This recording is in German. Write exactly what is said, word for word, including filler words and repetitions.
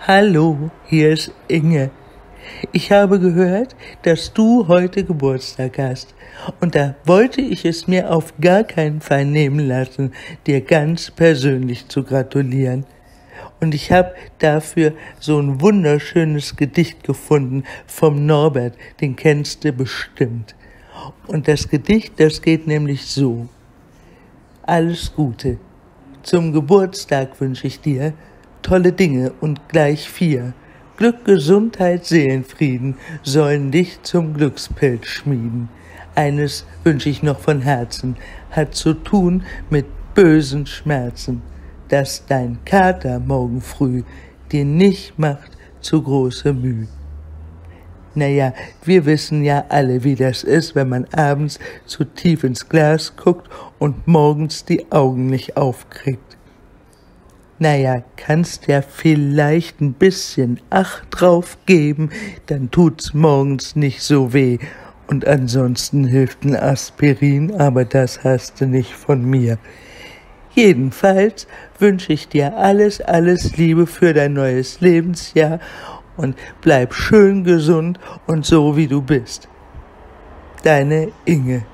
Hallo, hier ist Inge. Ich habe gehört, dass du heute Geburtstag hast. Und da wollte ich es mir auf gar keinen Fall nehmen lassen, dir ganz persönlich zu gratulieren. Und ich habe dafür so ein wunderschönes Gedicht gefunden vom Norbert, den kennst du bestimmt. Und das Gedicht, das geht nämlich so: Alles Gute. Zum Geburtstag wünsche ich dir tolle Dinge und gleich vier. Glück, Gesundheit, Seelenfrieden sollen dich zum Glückspilz schmieden. Eines wünsche ich noch von Herzen, hat zu tun mit bösen Schmerzen, dass dein Kater morgen früh dir nicht macht zu große Mühe. Naja, wir wissen ja alle, wie das ist, wenn man abends zu tief ins Glas guckt und morgens die Augen nicht aufkriegt. Naja, kannst ja vielleicht ein bisschen Acht drauf geben, dann tut's morgens nicht so weh. Und ansonsten hilft ein Aspirin, aber das hast du nicht von mir. Jedenfalls wünsche ich dir alles, alles Liebe für dein neues Lebensjahr und bleib schön gesund und so wie du bist. Deine Inge.